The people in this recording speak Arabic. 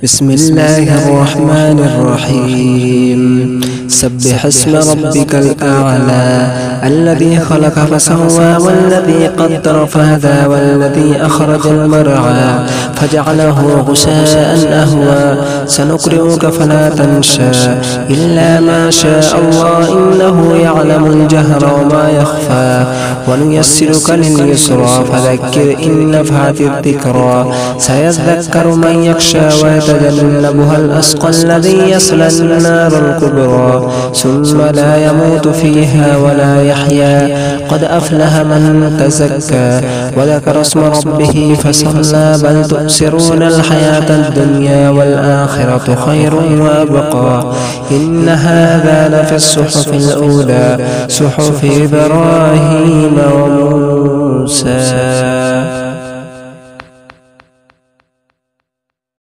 بسم الله الرحمن الرحيم. سبح اسم ربك الأعلى الذي خلق فسوى والذي قدر فهدى والذي أخرج المرعى فجعله غثاء أهوى سنقرئك فلا تنسى إلا ما شاء الله إنه يعلم الجهر وما يخفى ونيسرك لليسرى فذكر إن نفعت الذكرى سيذكر من يخشى ويتجنبها الأشقى الذي يصلى النار الكبرى ثم لا يموت فيها ولا يحيا قد أفلح من تزكى وذكر اسم ربه فصلى بل تؤثرون الحياة الدنيا والآخرة خير وأبقى إن هذا لفي الصحف الأولى صحف إبراهيم وموسى.